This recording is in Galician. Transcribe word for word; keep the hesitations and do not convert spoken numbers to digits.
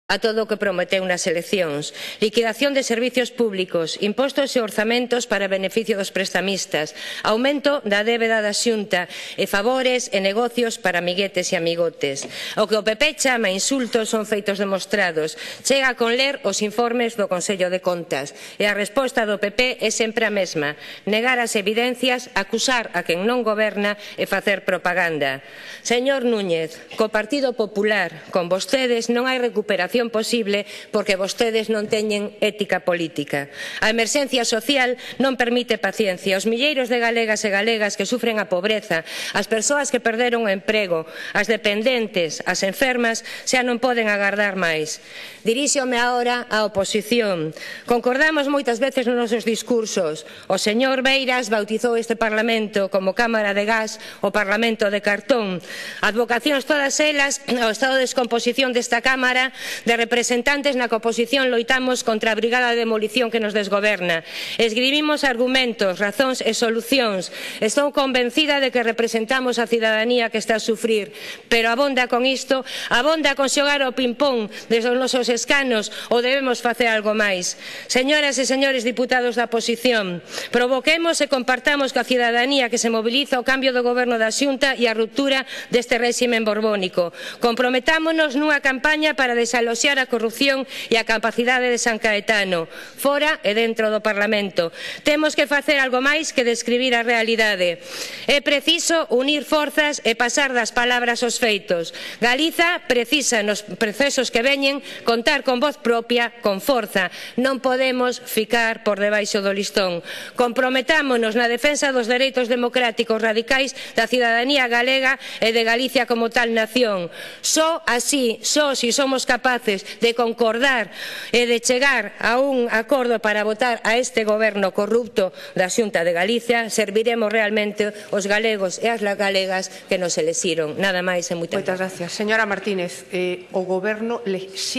a todo o que prometeu nas eleccións, liquidación de servicios públicos, impostos e orzamentos para beneficio dos prestamistas, aumento da débeda da Xunta e favores e negocios para amiguetes e amigotes. O que o P P chama insultos son feitos demostrados. Chega con ler os informes do Consello de Contas e a resposta do P P é sempre a mesma: negar as evidencias, acusar a quen non goberna e facer propaganda. Señor Núñez, co Partido Popular, con vostedes non hai recuperación posible porque vostedes non teñen ética política. A emerxencia social non permite paciencia. Os milleiros de galegas e galegas que sufren a pobreza, as persoas que perderon o emprego, as dependentes, as enfermas, xa non poden agardar máis. Diríxome agora á oposición. Concordamos moitas veces nos nosos discursos. O señor Beiras bautizou este Parlamento como Cámara de Gas, o Parlamento de cartón. Advocacións todas elas ao estado de descomposición desta Cámara, de representantes na que a oposición loitamos contra a brigada de demolición que nos desgoberna. Esgrimimos argumentos, razóns e solucións. Estou convencida de que representamos a cidadanía que está a sufrir, pero abonda con isto, abonda con xogar ao ping-pong desde os nosos escanos ou debemos facer algo máis? Señoras e señores diputados da oposición, provoquemos e compartamos coa cidadanía que se moviliza o cambio do goberno da Xunta e a ruptura deste réximen borbónico. Comprometámonos nunha campaña para desaloxar a corrupción e a capacidade de San Caetano, fora e dentro do Parlamento. Temos que facer algo máis que describir a realidade. É preciso unir forzas e pasar das palabras aos feitos. Galiza precisa, nos procesos que veñen, contar con voz propia, con forza. Non podemos ficar por debaixo do listón. Comprometámonos na defensa dos dereitos democráticos radicais da cidadanía galega e de Galicia como tal nación. Só así, só si somos capaces de concordar e de chegar a un acordo para votar a este goberno corrupto da Xunta de Galicia, serviremos realmente os galegos e as galegas que nos elixiron. Nada máis e moitas gracias. Señora Martínez, eh, o goberno